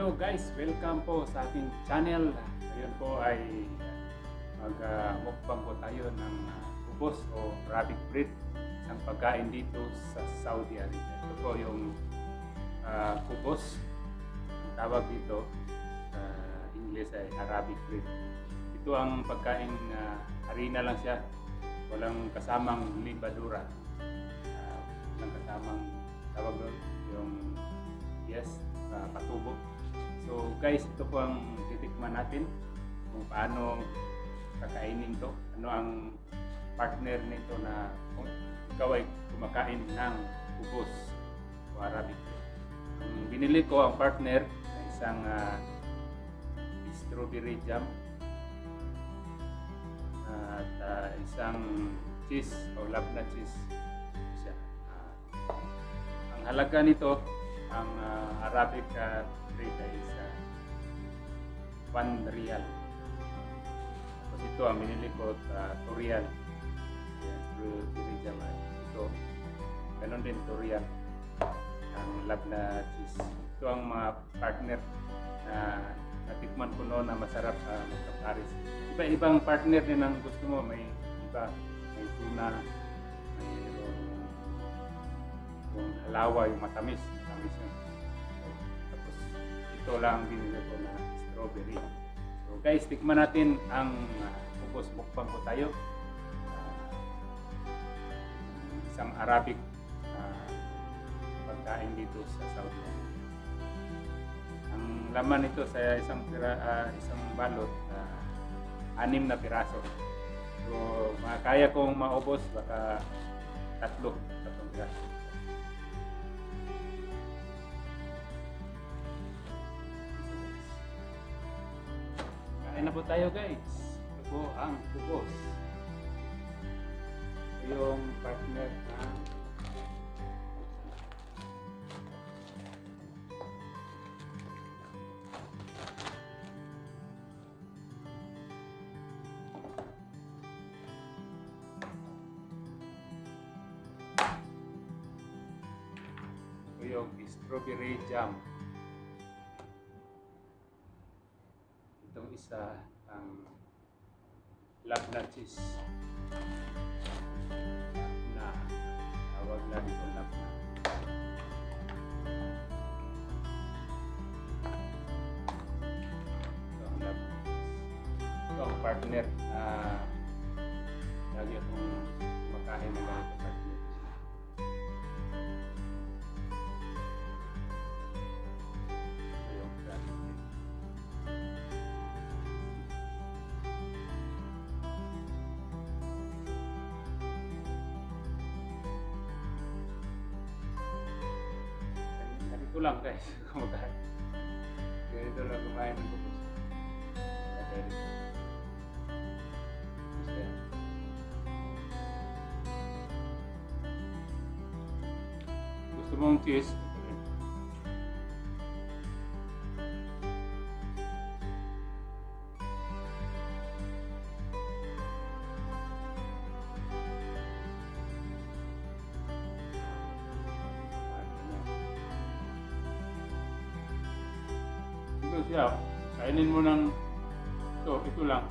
Hello guys, welcome po sa ating channel. Ngayon po ay mag-mukbang po tayo ng kubos o Arabic bread, isang pagkain dito sa Saudi Arabia. Ito po yung kubos, ang tawag dito sa English ay Arabic bread. Ito ang pagkain harina lang siya, walang kasamang libadura, walang kasamang tawag doon yung patubo. So guys, ito po ang titikman natin kung paano kakainin to. Ano ang partner nito na kung ikaw ay kumakain ng kubos o Arabic bread. Ang binili ko ang partner ay isang strawberry jam at isang cheese o labna cheese siya. Ang halaga nito, ang Arabic bread ay 1 riyal. Tapos ito ang binili ko sa 2 riyal. Strawberry jam ay ito. Ganon din 2 riyal. Ang labna cheese. Ito ang mga partner na natikman ko noon na masarap sa Paris. Iba-ibang partner din ang gusto mo. May iba, may tuna, may yung halawa, yung matamis yun. So, tapos ito lang binili ko na strawberry. So guys, tikman natin ang kubos. Mukbang po tayo. Isang Arabic pagkain dito sa Saudi Arabia. Ang laman nito sa isang balot, 6 na piraso. So kaya kong maubos baka 3 piraso. Kain na po tayo guys. Ito po ang kubos. Ito yung partner ng strawberry jam. Itong isa ang labna cheese na tawag na dito labna. Ito ang labna cheese. Ito ang partner lagi akong makain ng ganito partner. Ito lang guys, kumakain. Ganito lang kumain ng kubos. Gusto mong cheese? Ito siya, kainin mo ng ito lang.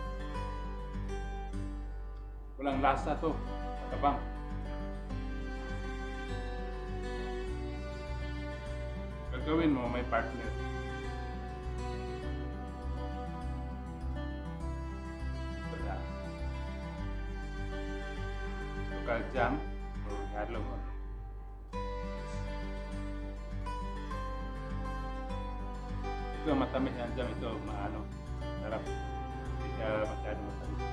Walang lasa to, matabang. Gagawin mo, may partner. Ito na. Local jam, o halo mo. Ito matamis yan jam, ito maano, sarap. Hindi siya masyado matamis.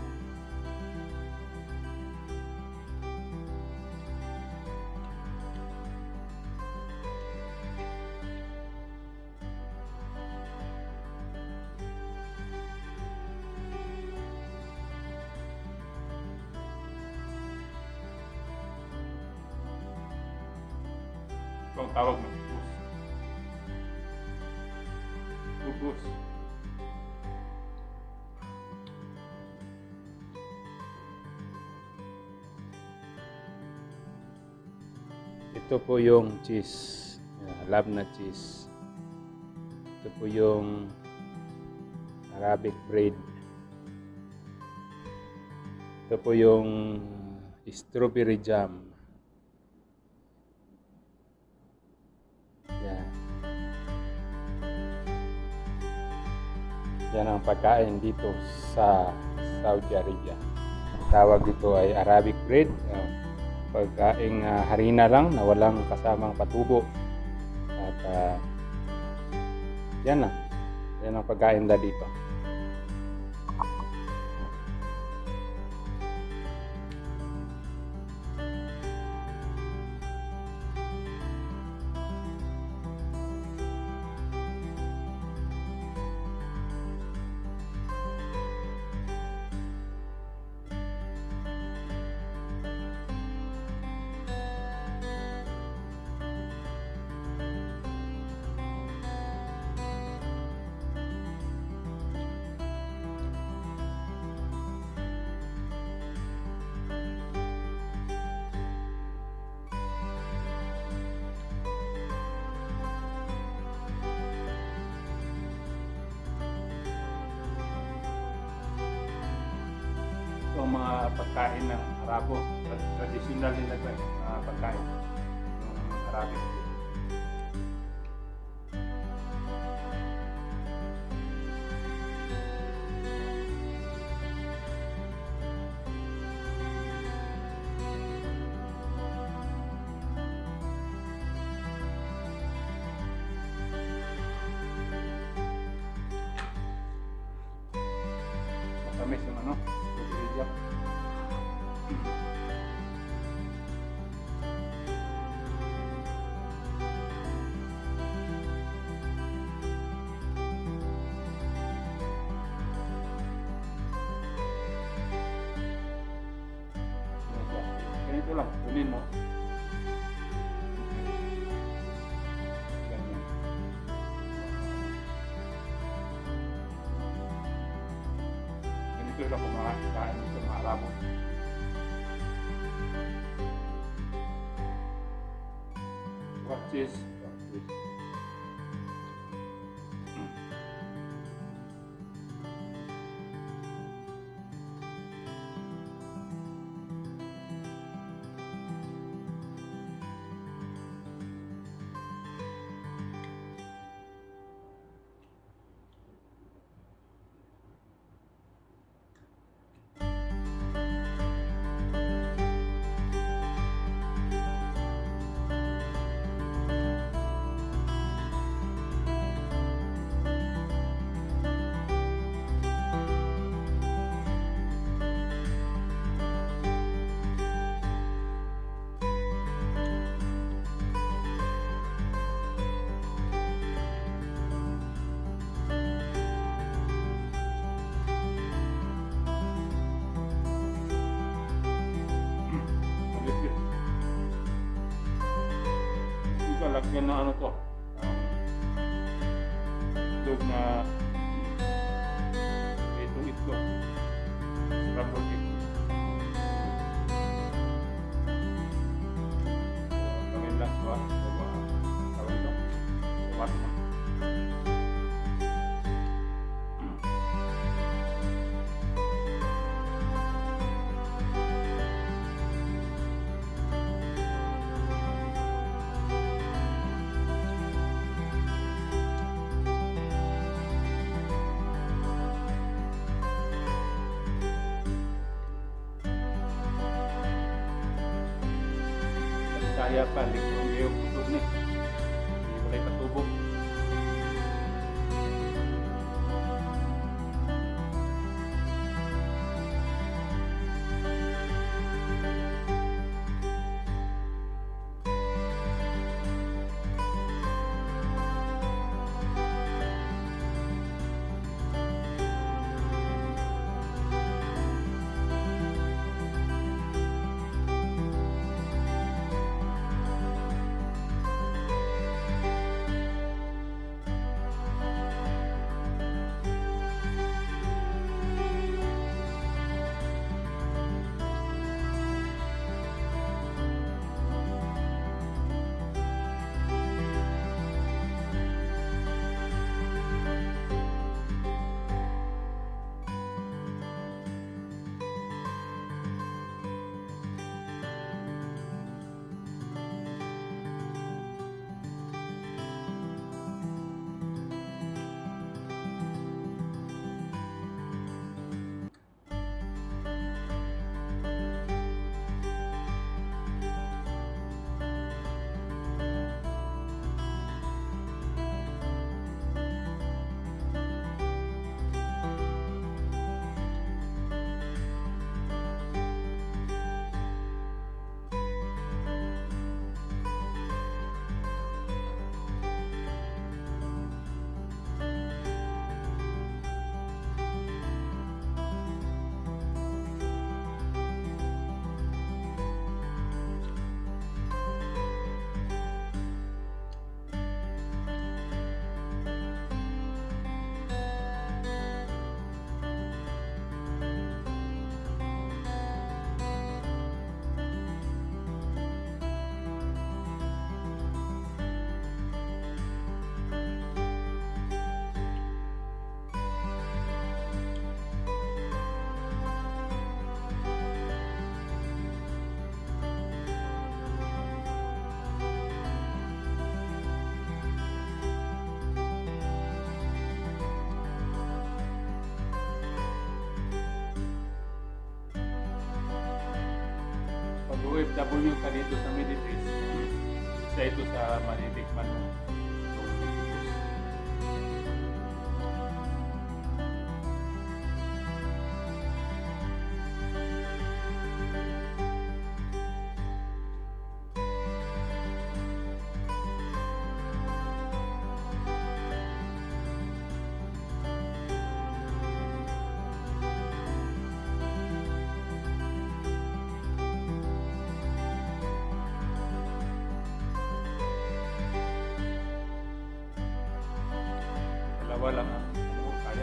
Ito ang tawag ng kubos. Ito po yung cheese, labna cheese. Ito po yung Arabic bread. Ito po yung strawberry jam. Yan. Yan ang pagkain dito sa Saudi Arabia. Ang tawag dito ay Arabic bread. Pagkaing harina lang na walang kasamang patubo. At yan na. Yan ang pagkain na dito. Ito ang mga pagkain ng Arabo, traditional nila pagkain ng Arabic. Matamis yung ano, strawberry jam. Ganito lang, kunin mo. Ganyan. Ganito lang kung makakain sa mga Arabo. Watch this. Lagyan na ano to, itlog na itong itlog, scrambled egg. Gawin lang siya, tawag ito, suwat mo. Saya pa, likrong yung putog ni. Hindi walay patubog. OFW ka dito sa Middle East, isa ito sa matitikman mo. Dalawa lang ang kaya.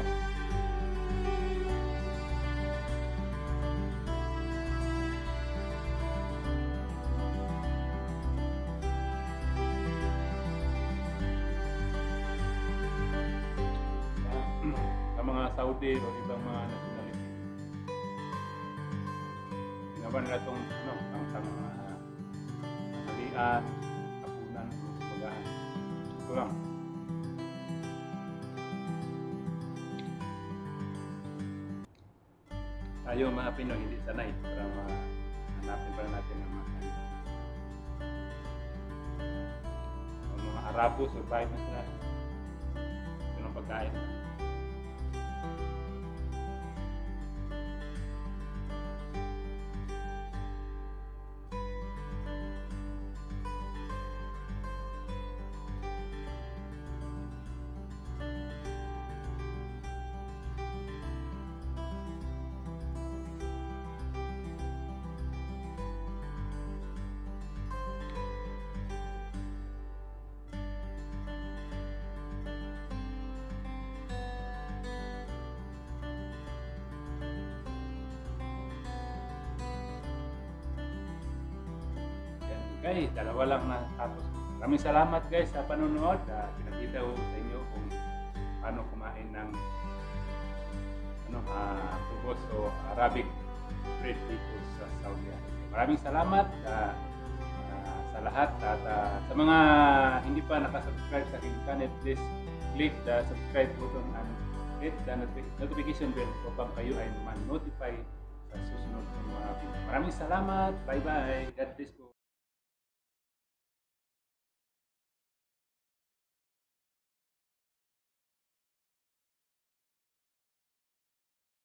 Sa mga Saudi o ibang mga nationality, ginawa nila itong pang halian, hapunan, bagaan. Ito lang. Tayo mga Pinoy hindi sanay para hanapin pa natin ang mga Arabo, survive na sila. Ito ng pagkain. Guys, dalawa lang na tapos. Maraming salamat guys sa panonood. Pinakita ko sa inyo kung paano kumain ng kubos o Arabic bread dito sa Saudi Arabia. Maraming salamat sa lahat at sa mga hindi pa nakasubscribe sa aking channel, please click the subscribe button and hit the notification bell upang kayo ay man-notify sa susunod ng mga video. Maraming salamat. Bye-bye. God bless po.